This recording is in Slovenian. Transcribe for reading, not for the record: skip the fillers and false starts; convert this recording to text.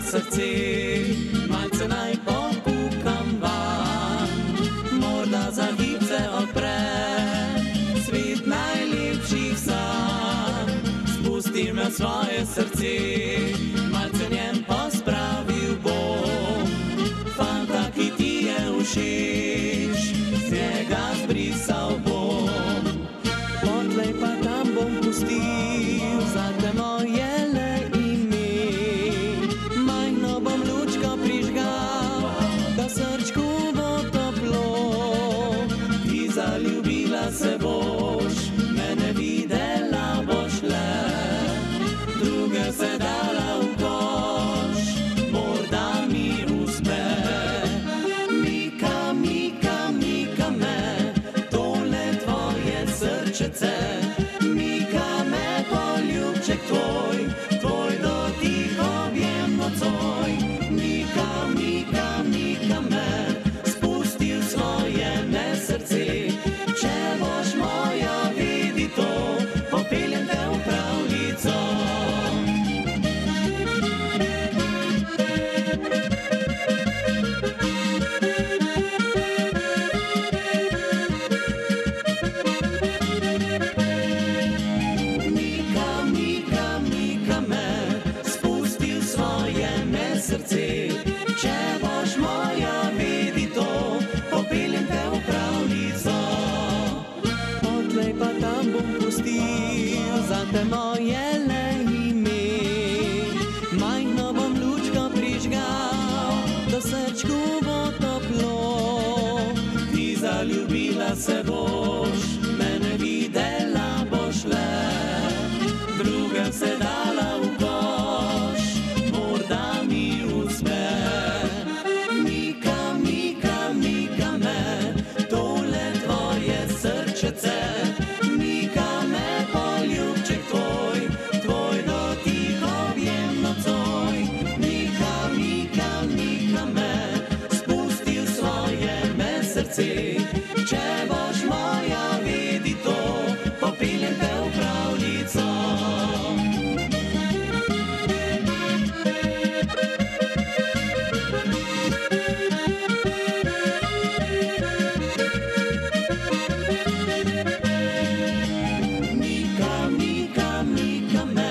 srce, malce naj pokukam van, morda za hip se odpre svet najlepših sanj. Spustil me v svoje srce, malce njem pospravil bom, fanta, ki ti je všeč, z njega zbrisal bom. Potlej pa tam bom pustil zate moje le ime, majhno bom lučko prižgal, da srčku bo toplo. Ti zaljubila se boš, mene videla boš le, druge se dala v koš, morda mi uspe. Mika, Mika, Mika me, tole tvoje srčece, mika me poljubček tvoj, tvoj dotik objem nocoj. Mika, Mika, Mika me, spustil svoje me srce, če boš moja, vedi to, popeljem te v pravljico. Srce, če boš moja, vedi to, popeljem te v pravljico. Potlej pa tam bom pustil zate moje le ime, majhno bom lučko prižgal, da srčku bo toplo. Ti zaljubila se boš, mene videla boš le, druge se dala v koš, morda mi uspe. Mika, Mika, Mika me, tole tvoje srčece, mika me poljubček tvoj, tvoj dotik objem nocoj. Mika, Mika, Mika me, spustil svoje me srce, če boš moja, vedi to, popeljem te v pravljico. Mika, Mika, Mika me,